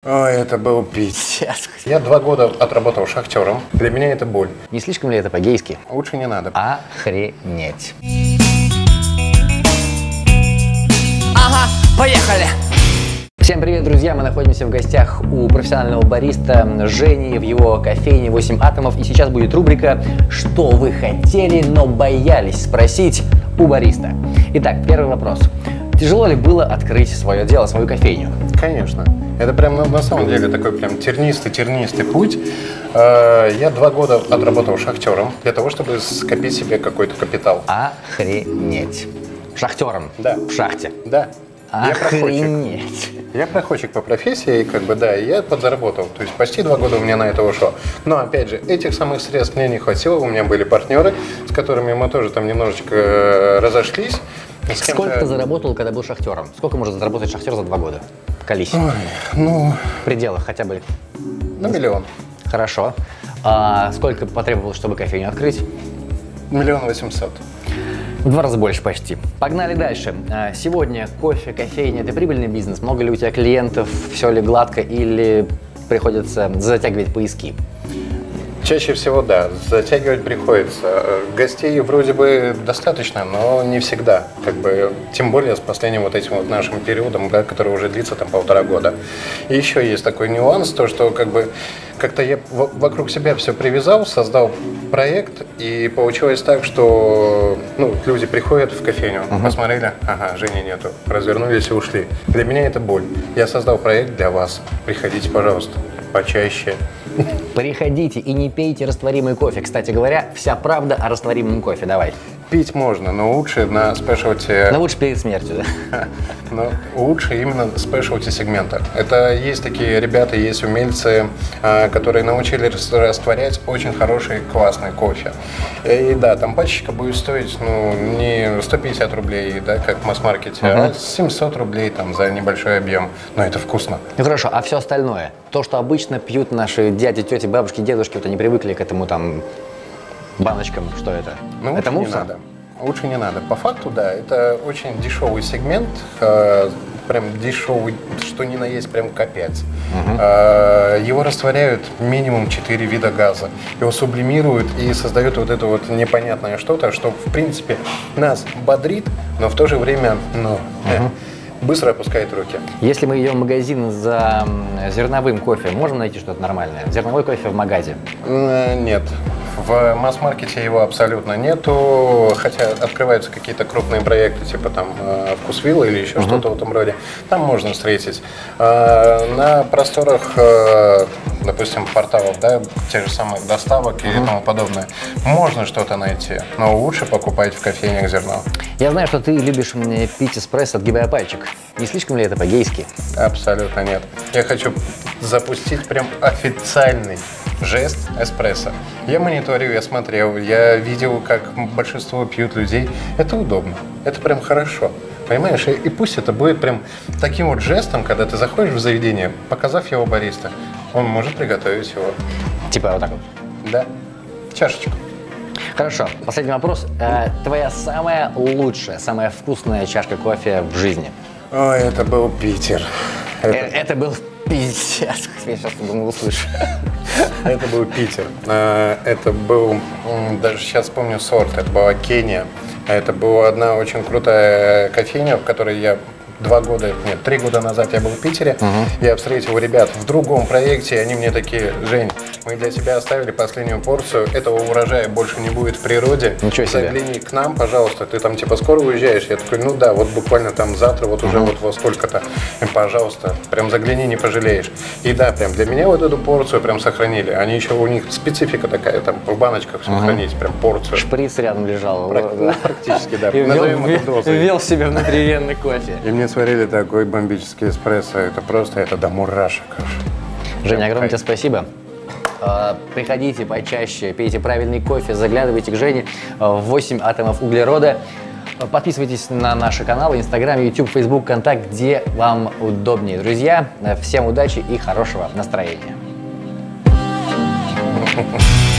Ой, это был пиздец. Я 2 года отработал шахтером. Для меня это боль. Не слишком ли это по-гейски? Лучше не надо. Охренеть. Ага, поехали! Всем привет, друзья! Мы находимся в гостях у профессионального бариста Жени в его кофейне 8 атомов. И сейчас будет рубрика «Что вы хотели, но боялись спросить у бариста». Итак, первый вопрос. Тяжело ли было открыть свое дело, свою кофейню? Конечно. Это прям на самом деле такой прям тернистый путь. Я 2 года отработал шахтером для того, чтобы скопить себе какой-то капитал. Охренеть. Шахтером? Да. В шахте? Да. Охренеть. Я проходчик по профессии, и я подзаработал. То есть почти 2 года у меня на это ушло. Но опять же, этих самых средств мне не хватило. У меня были партнеры, с которыми мы тоже там немножечко разошлись. Сколько ты заработал, когда был шахтером? Сколько может заработать шахтер за 2 года? Колись. Ой, ну... В пределах хотя бы. Ну, 1 миллион. Хорошо. А сколько потребовалось, чтобы кофейню открыть? 1 800 000. В 2 раза больше почти. Погнали дальше. Сегодня кофе, кофейня – это прибыльный бизнес? Много ли у тебя клиентов? Все ли гладко или приходится затягивать поиски? Чаще всего, да, затягивать приходится. Гостей вроде бы достаточно, но не всегда. Тем более с последним вот этим вот нашим периодом, да, который уже длится там 1,5 года. И еще есть такой нюанс, то что как-то я вокруг себя все привязал, создал проект, и получилось так, что люди приходят в кофейню, посмотрели, ага, Жени нету, развернулись и ушли. Для меня это боль. Я создал проект для вас. Приходите, пожалуйста, почаще. Приходите и не пейте растворимый кофе. Кстати говоря, вся правда о растворимом кофе. Давай. Пить можно, но лучше на спешлти... Но лучше перед смертью, да? Но лучше именно спешлти сегмента. Это есть такие ребята, есть умельцы, которые научились растворять очень хороший, классный кофе. И да, там пачечка будет стоить, не 150 рублей, да, как в масс-маркете, а 700 рублей там за небольшой объем. Но это вкусно. Ну хорошо, а все остальное? То, что обычно пьют наши дяди, тети, бабушки, дедушки, вот они привыкли к этому там баночкам, что это? Ну, это лучше мусор? не надо. Лучше не надо. По факту, да, это очень дешевый сегмент, прям дешевый, что ни на есть, прям капец. Его растворяют минимум 4 вида газа. Его сублимируют и создают вот это вот непонятное что-то, что в принципе нас бодрит, но в то же время, быстро опускает руки. Если мы идем в магазин за зерновым кофе, можно найти что-то нормальное? Зерновой кофе в магазе? Нет. В масс-маркете его абсолютно нету, хотя открываются какие-то крупные проекты, типа там Вкусвилл или еще что-то в этом роде. Там можно встретить. На просторах, допустим, порталов, да, тех же самых доставок и тому подобное, можно что-то найти, но лучше покупать в кофейнях зерно. Я знаю, что ты любишь пить эспрессо, отгибая пальчик. Не слишком ли это по-гейски? Абсолютно нет. Я хочу запустить прям официальный жест эспрессо. Я мониторил, я смотрел, я видел, как большинство пьют людей. Это удобно, это прям хорошо. Понимаешь, и пусть это будет прям таким вот жестом, когда ты заходишь в заведение, показав его бариста, он может приготовить его. Типа вот так вот? Да, чашечку. Хорошо, последний вопрос. Твоя самая лучшая, самая вкусная чашка кофе в жизни? Ой, это был Питер. Это был пиздец. Я сейчас думаю, услышу. Это был Питер. Это был, даже сейчас помню сорт, это была Кения. Это была одна очень крутая кофейня, в которой я 3 года назад я был в Питере. Я встретил ребят в другом проекте, и они мне такие: Жень, мы для тебя оставили последнюю порцию, этого урожая больше не будет в природе. Ничего себе. Загляни к нам, пожалуйста, ты там типа скоро уезжаешь? Я такой, ну да, вот буквально там завтра, вот уже вот во сколько-то. И, пожалуйста, прям загляни, не пожалеешь. И да, прям для меня вот эту порцию прям сохранили. Они еще, у них специфика такая, там в баночках все хранить, прям порцию. Шприц рядом лежал. Практически, да. И Назовем это дозой. ввел в себя внутривенный кофе. И мне сварили такой бомбический эспрессо, это до мурашек аж. Женя, огромное тебе спасибо. Приходите почаще, пейте правильный кофе, заглядывайте к Жене в 8 атомов углерода. Подписывайтесь на наши каналы: Инстаграм, YouTube, Facebook, Контакт, где вам удобнее. Друзья, всем удачи и хорошего настроения.